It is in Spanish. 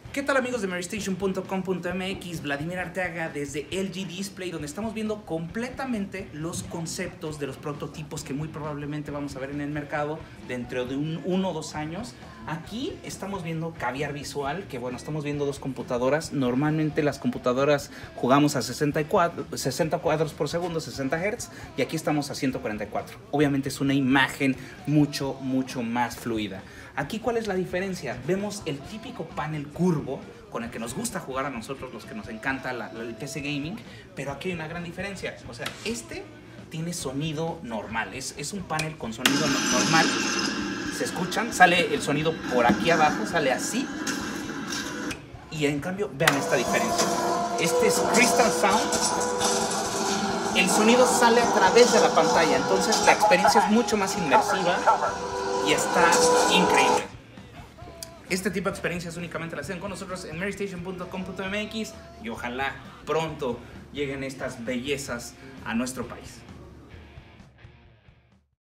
¿Qué tal amigos de merystation.com.mx? Vladimir Arteaga desde LG Display, donde estamos viendo completamente los conceptos de los prototipos que muy probablemente vamos a ver en el mercado dentro de 1 o 2 años. Aquí estamos viendo caviar visual, que bueno, estamos viendo dos computadoras. Normalmente las computadoras jugamos a 60 cuadros por segundo, 60 Hz, y aquí estamos a 144. Obviamente es una imagen mucho más fluida. Aquí, ¿cuál es la diferencia? Vemos el típico panel curvo con el que nos gusta jugar a nosotros, los que nos encanta el PC Gaming, pero aquí hay una gran diferencia. O sea, este tiene sonido normal, es un panel con sonido normal. Se escuchan, sale el sonido por aquí abajo, sale así. Y en cambio, vean esta diferencia. Este es Crystal Sound. El sonido sale a través de la pantalla, entonces la experiencia es mucho más inmersiva y está increíble. Este tipo de experiencias únicamente las hacen con nosotros en merystation.com.mx y ojalá pronto lleguen estas bellezas a nuestro país.